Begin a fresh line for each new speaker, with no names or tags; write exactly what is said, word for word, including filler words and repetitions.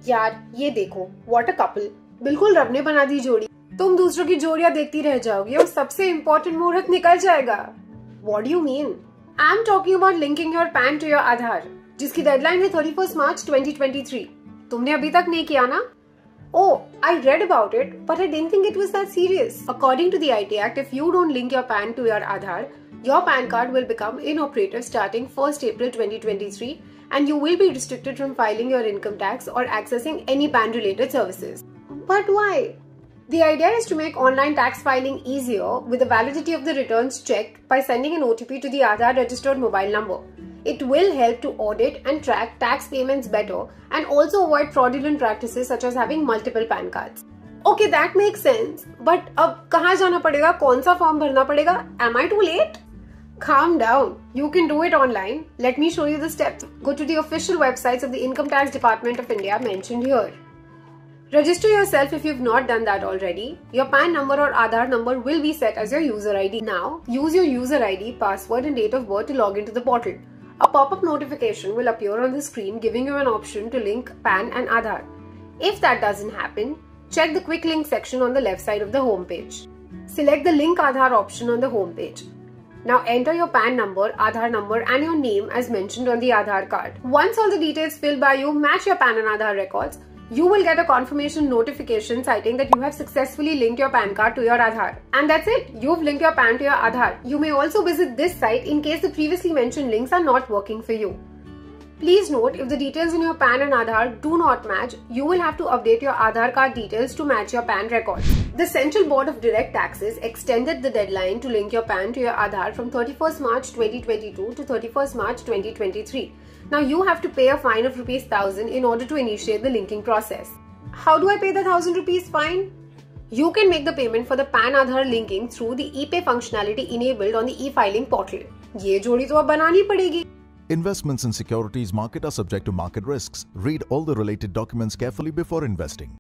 यार ये देखो, व्हाट अ कपल, बिल्कुल रब ने बना दी जोड़ी। तुम दूसरों की जोड़ियां देखती रह जाओगी और सबसे इम्पोर्टेंट मुहूर्त निकल जाएगा। What do you mean? I'm talking about linking your PAN to your Aadhar, जिसकी डेडलाइन है thirty first March twenty twenty three. तुमने अभी तक नहीं किया ना? Oh, I read about it, but I didn't think it was that serious. According to the I T Act, if you don't link your PAN to your Aadhar, your PAN card will become inoperative starting first April twenty twenty-three, and you will be restricted from filing your income tax or accessing any PAN-related services. But why? The idea is to make online tax filing easier with the validity of the returns checked by sending an O T P to the Aadhar registered mobile number. It will help to audit and track tax payments better and also avoid fraudulent practices such as having multiple PAN cards. Okay, that makes sense. But अब कहाँ जाना पड़ेगा? कौन सा form भरना पड़ेगा? Am I too late? Calm down. You can do it online. Let me show you the steps. Go to the official websites of the Income Tax Department of India mentioned here. Register yourself if you've not done that already. Your PAN number or Aadhar number will be set as your user I D. Now, use your user I D, password and date of birth to log into the portal. A pop-up notification will appear on the screen giving you an option to link PAN and Aadhar. If that doesn't happen, check the quick link section on the left side of the home page. Select the link Aadhar option on the home page. Now enter your PAN number, Aadhar number and your name as mentioned on the Aadhar card. Once all the details filled by you match your PAN and Aadhar records, you will get a confirmation notification citing that you have successfully linked your PAN card to your Aadhar. And that's it. You've linked your PAN to your Aadhar. You may also visit this site in case the previously mentioned links are not working for you. Please note, if the details in your PAN and Aadhar do not match, you will have to update your Aadhar card details to match your PAN records. The Central Board of Direct Taxes extended the deadline to link your PAN to your Aadhar from thirty-first March twenty twenty-two to thirty-first March twenty twenty-three. Now you have to pay a fine of rupees one thousand in order to initiate the linking process. How do I pay the one thousand rupees fine? You can make the payment for the PAN Aadhar linking through the e-pay functionality enabled on the e-filing portal. ये जोड़ी तो अब बनानी पड़ेगी.
Investments in securities market are subject to market risks. Read all the related documents carefully before investing.